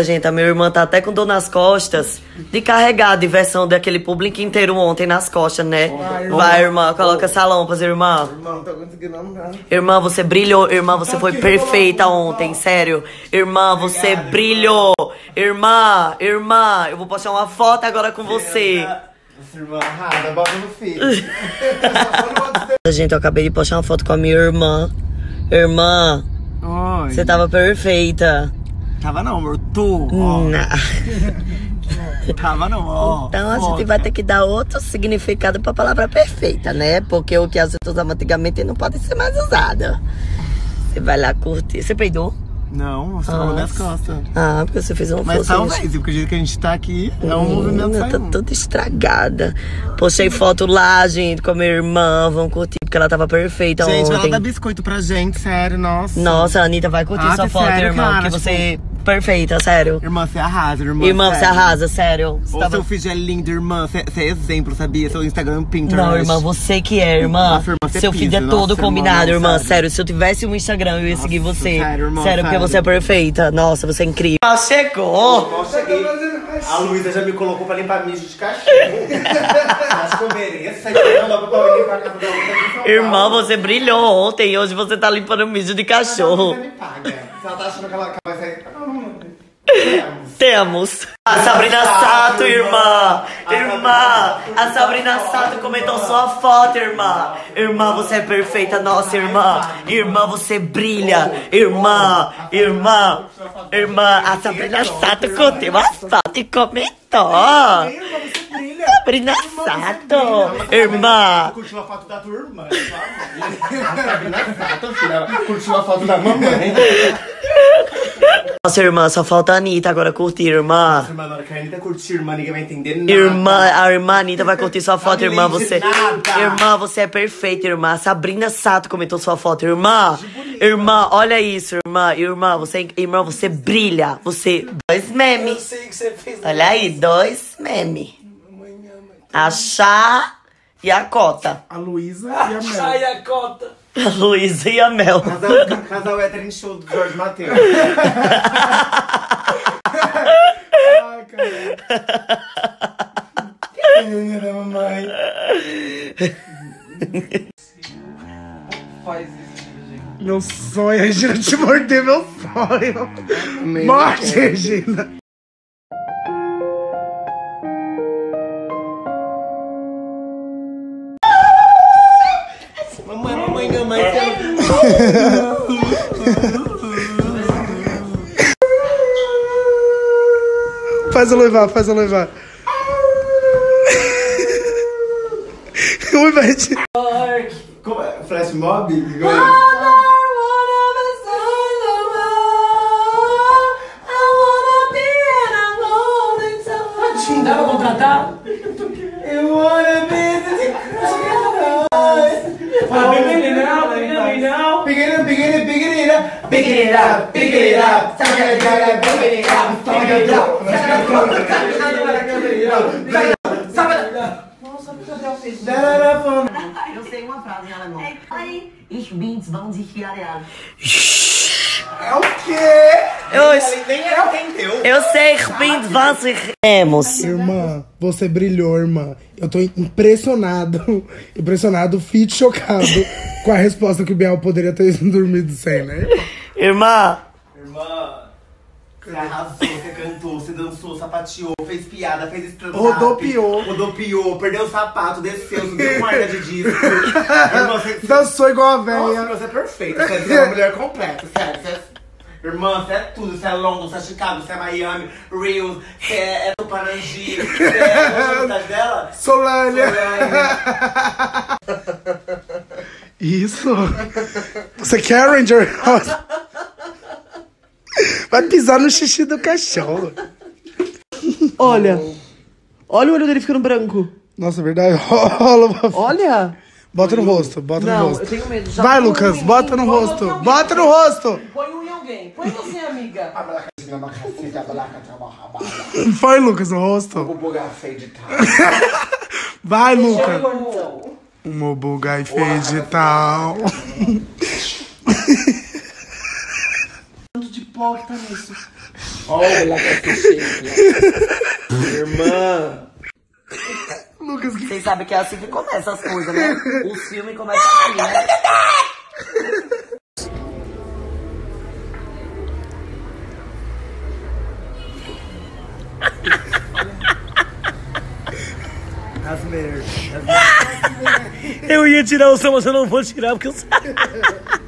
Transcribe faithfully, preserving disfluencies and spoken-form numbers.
Gente, a minha irmã tá até com dor nas costas de carregar a diversão daquele público inteiro ontem nas costas, né? Vai, irmã, Vai, irmã coloca essa lâmpada, irmã. Irmã, não tô conseguindo não. Irmã, você brilhou. Irmã, você foi perfeita ontem, sério. Irmã, você brilhou. Irmã, irmã, eu vou postar uma foto agora com você. Irmã arrasa, bota no filho. Gente, eu acabei de postar uma foto com a minha irmã. Irmã, Oi. Você tava perfeita. Tava não, amor, tô. Não. Tava não, ó. Então a gente vai ter que dar outro significado pra palavra perfeita, né? Porque o que as pessoas usavam antigamente não pode ser mais usado. Você vai lá curtir. Você peidou? Não, você falou minhas costas. Ah, porque você fez uma Mas força. talvez, porque o jeito que a gente tá aqui é um movimento Tá toda estragada. Postei foto lá, gente, com a minha irmã. Vamos curtir, porque ela tava perfeita gente, ontem. Gente, ela dá biscoito pra gente, sério, nossa. Nossa, a Anitta vai curtir ah, sua foto, sério, irmã. Cara, porque tipo... você... Perfeita, sério. Irmã, você arrasa, irmã. Irmã, sério. você arrasa, sério. Você Ou tava... seu filho é lindo, irmã. Você é exemplo, sabia? Seu Instagram Pinterest. Não, irmã, você que é, irmã. Nossa, irmã, seu filho é todo Nossa, combinado, irmã, irmã. sério. sério, se eu tivesse um Instagram, eu ia seguir Nossa, você. sério, irmã, sério, porque sério. você é perfeita. Nossa, você é incrível. Ah, chegou! Eu cheguei. A Luísa já me colocou pra limpar mijo de cachorro. Acho que eu mereço. Não dá pra limpar a casa da outra. Irmã, você brilhou ontem e hoje você tá limpando mijo de cachorro. Você me paga. Se ela tá achando que ela vai sair... Não, não, não. Temos a Sabrina Sato, irmã. Irmã, a Sabrina Sato comentou sua foto, irmã. Irmã, você é perfeita, nossa irmã. Irmã, você brilha. Irmã, irmã, irmã. A Sabrina Sato curtiu a foto e comentou. Sabrina Sato, irmã. Curtiu a foto da tua irmã. Sabrina Sato, filha. Curtiu a foto da mamãe. Nossa, irmã, só falta a Anitta agora curtir, irmã. Nossa, irmã, na hora que a Anitta curtir, irmã, ninguém vai entender nada. Irmã, a irmã Anitta vai curtir sua foto, irmã, você... Nada. Irmã, você é perfeita, irmã. Sabrina Sato comentou sua foto, irmã. Irmã, olha isso, irmã. Irmã, você, irmã, você brilha. Você... Dois memes. Eu sei que você fez. Olha aí, dois memes. A Chá e a Cota. A Luísa e a Mel. Chá e a Cota. A Luísa e a Mel. Casal, casal hétero em show do Jorge Mateus. Ai, caralho. Menina da mamãe. Faz isso, Regina. Meu sonho, a Regina te morder, meu sonho. Morte, Regina. Mamãe, mamãe, mamãe. Faz eu levar, faz eu levar. Ui, Beth. Como é? Flash mob? Dá pra contratar? Eu wanna be the Pick it up, pick it up, Pick it up, pick it up, pick it up, pick it up, pick it up, pick it up. Nossa, cadê a fez? Eu sei uma frase em alemão. Ich bin's, vamos sich areal. É o quê? Eu, Nem ela entendeu. eu sei, ich bin's, was ich emos. Irmã, você brilhou, irmã. Eu tô impressionado, impressionado, fit chocado com a resposta que o Biel poderia ter dormido sem, né? Irmã, Irmã, você arrasou, você cantou, você dançou, sapateou, fez piada, fez stand-up. Rodopiou. Rodopiou, perdeu o sapato, desceu, subiu com arca de disco. Irmã, você... Dançou igual a Nossa, velha. você é perfeita, sério, você é uma mulher completa, sério. Você é... Irmã, você é tudo, você é London, você é Chicago, você é Miami, Rio, você é, é do Parangi, você é a cidade dela? Solânia. Solânia. Isso. Você quer, Ranger? Vai pisar no xixi do cachorro. olha. Olha o olho dele ficando branco. Nossa, é verdade. Rola. Olha. Bota no rosto, bota no Não, rosto. eu tenho medo. Já Vai, põe Lucas, um em bota mim, no põe rosto. um em alguém. Bota no rosto. Põe um em alguém. Põe você, amiga. Foi, Lucas, no rosto. O bugar feio de tal. Vai, Lucas. Então. Um bugai fez de tal. Tanto de pó que tá nisso. Olha que cheio. Irmã. Lucas, que... Vocês sabem que é assim que começam as coisas, né? O filme começa assim, né? As merdas. Eu ia tirar o som, mas eu não vou tirar porque eu